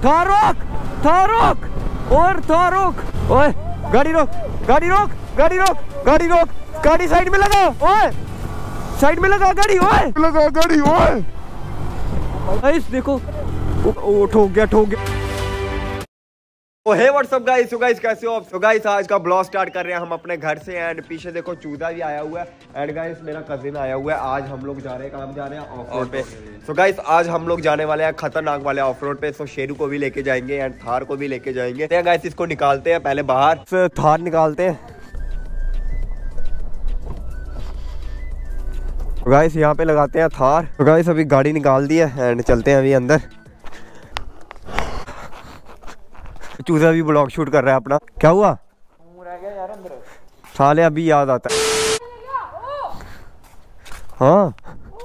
थार रोक, थार रोक, और थार रोक। ओए गाड़ी रोक, गाड़ी रोक, गाड़ी रोक, गाड़ी रोक, गाड़ी साइड में लगा। ओए साइड में लगा गाड़ी, ओए लगा गाड़ी, ओए देखो, ओ ठोक गया, ठोक गया। Hey WhatsApp guys, so guys कैसे हो आप? सो गाइस आज का ब्लॉग स्टार्ट कर रहे हैं हम अपने घर से एंड पीछे देखो चूजा भी आया हुआ है एंड गाइस मेरा कजिन आया हुआ है। आज हम लोग जा रहे हैं, कहाँ जा रहे हैं? ऑफ रोड पे। सो गाइस आज हम लोग जाने वाले हैं खतरनाक वाले ऑफ रोड पे। सो शेरू को भी लेके जाएंगे एंड थार को भी लेके जाएंगे। तो गाइस इसको निकालते हैं पहले बाहर, थार निकालते हैं। गाइस यहाँ पे लगाते हैं थार। तो गाइस अभी गाड़ी निकाल दी है एंड चलते हैं अभी अंदर। चूजा भी ब्लॉग शूट कर रहा है अपना। क्या हुआ? रह गया यार अंदर। साले अभी याद आता है। हाँ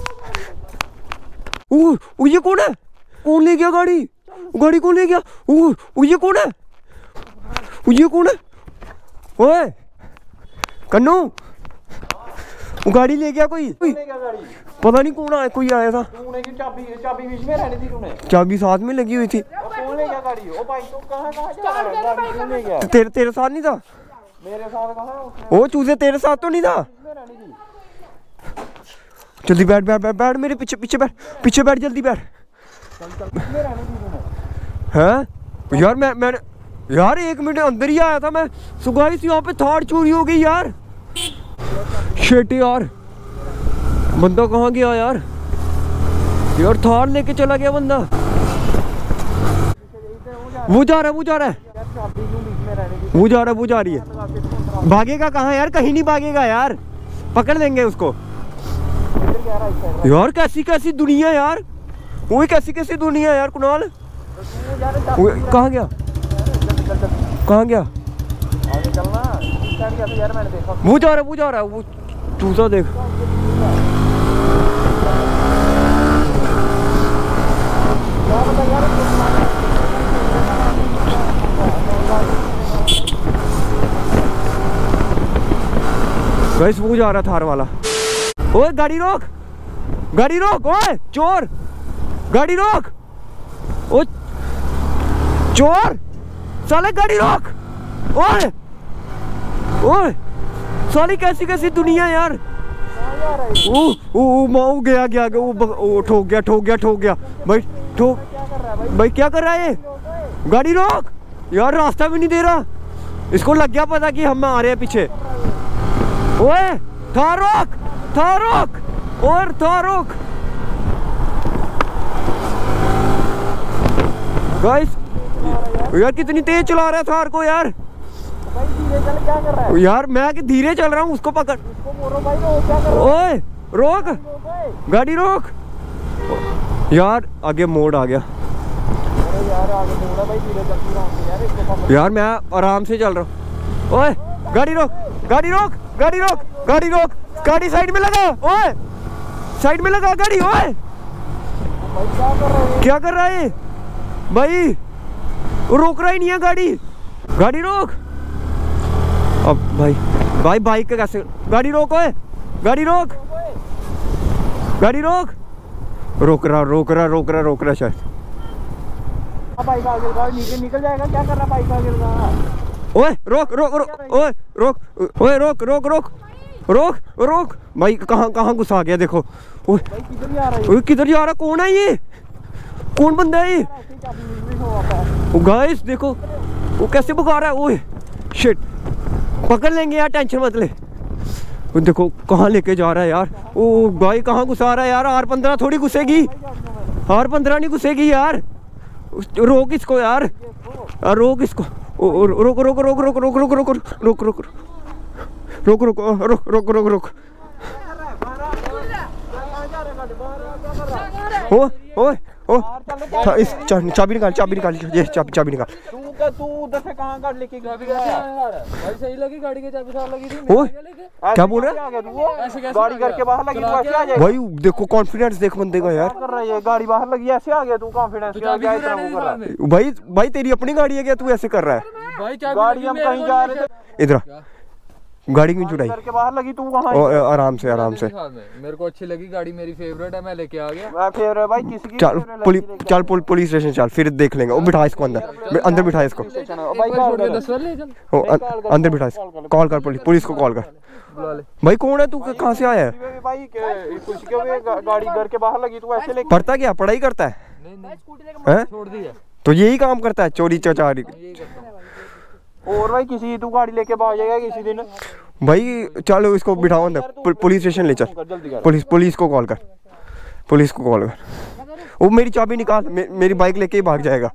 ये कौन है? कौन ले गया गाड़ी? गाड़ी कौन ले गया? ये कौन है? ये कौन है? ओए कन्नू, वो गाड़ी ले गया कोई? पता नहीं कौन आया, कोई आया था। चाबी बीच में रहनी थी, तूने चाबी साथ में लगी हुई थी। कौन ले गया गाड़ी? ओ भाई तू कहां ले गया? तेरे साथ नहीं था? मेरे साथ कहां? ओ चूजे तेरे साथ तो नहीं था? जल्दी बैठ बैठ बैठ बैठ मेरे पीछे, पीछे बैठ, पीछे बैठ, जल्दी बैठ। हैं यार मैंने यार 1 मिनट अंदर ही आया था मैं। सो गाइस यहाँ पे थार चोरी हो गई यार। शिट यार, बंदा कहाँ गया यार? यार थार लेके चला गया बंदा। वो जा रहा है, वो जा रहा है, वो जा रहा है, वो जा रही है। भागेगा कहाँ यार? कहीं नहीं भागेगा यार, पकड़ लेंगे उसको। यार कैसी कैसी दुनिया यार, वो कैसी कैसी दुनिया यार। कुणाल कहाँ गया? कहाँ गया? वो जा रहा है, वो जा रहा है, वो चूजा देख। गाइस वो जा रहा थार वाला। ओए गाड़ी रोक, गाड़ी रोक, ओए चोर, गाड़ी रोक, ओ चोर, साले गाड़ी रोक। ओए ओए साली कैसी कैसी दुनिया यार। ओ गया गया वो ठोक गया, ठोक गया, ठोक गया भाई, ठोक भाई। क्या कर रहा है ये? गाड़ी रोक यार, रास्ता भी नहीं दे रहा। इसको लग गया पता कि हम आ रहे हैं पीछे। ओए थार रोक, थार रोक, और थार रोक। गाइस यार कितनी तेज चला रहा है थार को यार। क्या कर रहा है? यार मैं धीरे चल रहा हूँ, उसको पकड़। ओए रोक, गाड़ी रोक। यार आगे मोड़ आ गया। यार मैं आराम से चल रहा हूँ। ओए गाड़ी रोक, गाड़ी रोक, गाड़ी रोक, गाड़ी रोक, गाड़ी साइड में लगा। ओए साइड में लगा गाड़ी। ओए क्या कर रहा है भाई? रोक रहा ही नहीं है गाड़ी। गाड़ी रोक। अब भाई भाई बाइक का कैसे? गाड़ी रोक, ओए गाड़ी रोक, गाड़ी रोक, रोक रहा, रोक रहा, रोक रहा, रोक रहा शायद। बाइक आगे लगा, नीचे निकल जाएगा। क्या कर रहा बाइक आगे लगा? ओए रोक रोक रोक, ओए रोक, ओए रोक रोक रोक रोक रोक भाई। कहाँ कहाँ घुसा गया देखो। ओए किधर जा रहा है? ओए किधर जा रहा? कौन है ये? कौन बंदा है ये? गाइस देखो वो कैसे भगा रहा है। ओए शिट, पकड़ लेंगे यार, टेंशन मत ले। देखो कहाँ लेके जा रहा है यार। ओ भाई कहाँ घुसा रहा है यार? R15 थोड़ी घुसेगी, R15 नहीं घुसेगी यार। रोक इसको यार, रोक इसको। रोक रोक रोक रोक रोक रोक रोक रोक रोक रोक रोक रोक रोक रोक रोक। ओ इस चाबी निकाल, चाबी निकाल, ये चाबी निकाल। तू उधर से कहाँ गाड़ी लेके गया? भाई सही लगी गाड़ी की चाबी साथ लगी थी। ओए क्या बोल रहा है? गाड़ी करके बाहर लगी, तू ऐसे आ जाए भाई। देखो कॉन्फिडेंस देख बंदे का यार। कर रहा है गाड़ी बाहर लगी, ऐसे आ गया तू? कॉन्फिडेंस क्या इतना वो कर रहा है? भाई भाई तेरी अपनी गाड़ी है क्या? तू ऐसे कर रहा है? भाई गाड़ी हम कहीं जा रहे थे। इधर गाड़ी क्यों चुराई? घर के बाहर लगी तू वहाँ। आराम से आराम से। मेरे को अच्छी लगी गाड़ी, मेरी फेवरेट है, मैं लेके आ गया। फेवरेट भाई किसी की? चल पुलिस स्टेशन चल, फिर देख लेंगे। वो बिठा इसको अंदर बिठा इसको अंदर बिठा। कॉल कर पुलिस को कॉल कर। भाई कौन है तू, कहाँ से आया है? भाई कुछ क्यों गाड़ी घर के बाहर लगी तू ऐसे लेके? पढ़ता क्या, पढ़ाई करता है? छोड़ दी है तो यही काम करता है, चोरी चचारी। और भाई किसी तू गाड़ी लेके भाग जाएगा किसी दिन। भाई चलो इसको बिठाओ अंदर, पुलिस स्टेशन ले चल। पुलिस को कॉल कर। वो मेरी चाबी निकाल, मेरी बाइक लेके ही भाग जाएगा।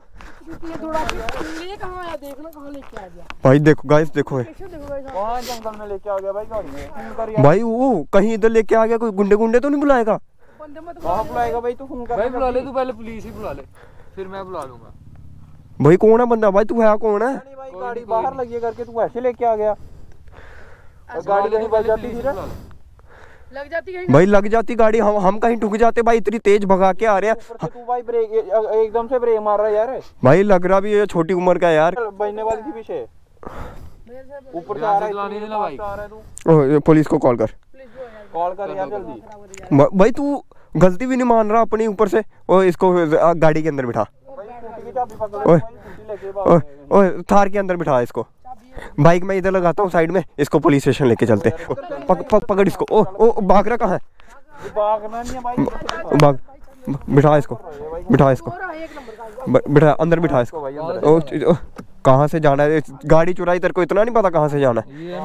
भाई देखो गाइस, देखो वहाँ जंगल में लेके आ गया भाई गाड़ी। भाई वो कहीं इधर लेके आ गया, कोई गुंडे तो नहीं बुलाएगा? कहाँ बुलाएगा भाई? तू फोन कर भाई, बुला ले तू, पहले पुलिस ही बुला ले, फिर मैं बुला लूंगा। भाई कौन है बंदा? भाई तू है कौन है? भाई गाड़ी बाहर लगी है करके तू ऐसे लेके आ गया। गाड़ी कहीं बच जाती फिर लग जाती है भाई, लग जाती गाड़ी, हम कहीं ठुक जाते भाई, इतनी तेज भगा के आ रहे हैं। तू भाई ब्रेक एकदम से ब्रेक मार रहा है यार। भाई लग रहा भी है छोटी उम्र का यार। बजने वाली थी पीछे, ऊपर से आ रहा है। पुलिस को कॉल कर यार जल्दी। भाई तू गलती भी नहीं मान रहा अपनी, ऊपर से और इसको गाड़ी के अंदर बिठा। ओए थार के अंदर बिठा इसको। बाइक में इधर लगाता हूँ साइड में, इसको पुलिस स्टेशन लेके चलते। पकड़ इसको। ओ भाग रहा कहाँ है? भागना नहीं है भाई, भाग। बिठा इसको बिठा अंदर, बिठा इसको। कहाँ से जाना है? गाड़ी चुराई, तेरे को इतना नहीं पता कहाँ से जाना है?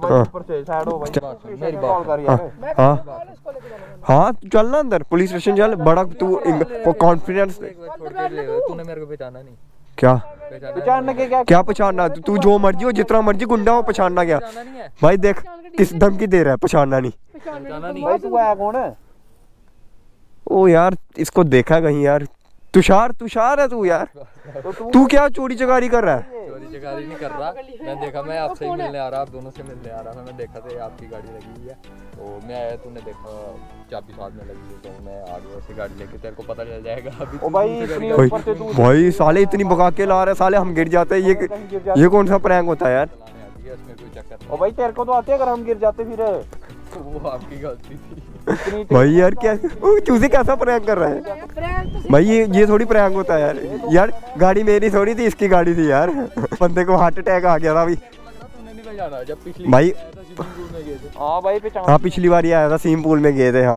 हाँ चल ना अंदर, पुलिस स्टेशन चल। बड़ा तू कॉन्फिडेंस। तूने मेरे को पहचाना नहीं? क्या पहचानना क्या पहचानना? तू जो मर्जी हो, जितना मर्जी गुंडा हो, पहचानना क्या? भाई देख किस धमकी दे रहा है, पहचानना नहीं। भाई तू आया कौन है? ओ यार इसको देखा कहीं यार। तुषार है तू यार। तू क्या चोरी चकारी कर रहा है? चोरी चकारी नहीं कर रहा, मैं देखा, मैं आपसे ही मिलने आ रहा, आप दोनों से मिलने आ रहा था। मैं देखा था आपकी गाड़ी लगी हुई है, तो मैं आया, तूने देखा चाबी साथ में लगी है, तो मैं आ गया ऐसी गाड़ी लेके। तेरे को पता चल जाएगा अभी। ओ भाई इतनी ऊपर से तू भाई साले इतनी भगा के ला रहे साले, हम गिर जाते हैं। ये कौन सा प्रैंक होता है यार? इसमें कोई चक्कर। ओ भाई तेरे को तो आते अगर हम गिर जाते फिर। वो आपकी गलती थी भाई यार। क्या चूजे कैसा प्रैंक कर रहा है भाई? ये थोड़ी प्रैंक होता है यार। गाड़ी मेरी थोड़ी थी, इसकी गाड़ी थी यार। बंदे को हार्ट अटैक आ गया था अभी जब पिछली भाई। हाँ भाई हाँ पिछली बार आया था, स्विमिंग पूल में गए थे। हाँ